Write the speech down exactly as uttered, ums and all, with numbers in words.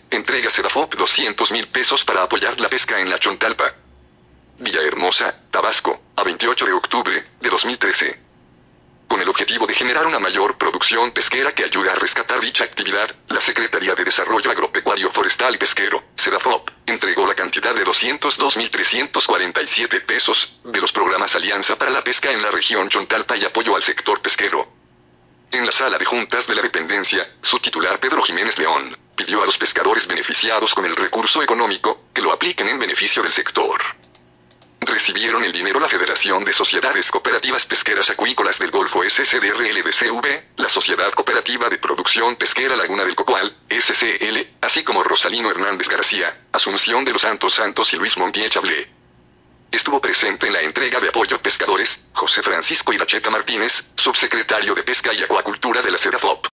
Entrega Sedafop doscientos mil pesos para apoyar la pesca en la Chontalpa. Villahermosa, Tabasco, a veintiocho de octubre de dos mil trece. Con el objetivo de generar una mayor producción pesquera que ayude a rescatar dicha actividad, la Secretaría de Desarrollo Agropecuario Forestal y Pesquero, Sedafop, entregó la cantidad de doscientos dos mil trescientos cuarenta y siete pesos, de los programas Alianza para la Pesca en la región Chontalpa y apoyo al sector pesquero. En la sala de juntas de la dependencia, su titular Pedro Jiménez León, pidió a los pescadores beneficiados con el recurso económico, que lo apliquen en beneficio del sector. Recibieron el dinero la Federación de Sociedades Cooperativas Pesqueras Acuícolas del Golfo S C D R L D C V, la Sociedad Cooperativa de Producción Pesquera Laguna del Cocoal, S C L, así como Rosalino Hernández García, Asunción de los Santos Santos y Luis Montiel Chablé. Estuvo presente en la entrega de apoyo a pescadores, José Francisco Iracheta Martínez, subsecretario de Pesca y Acuacultura de la Sedafop.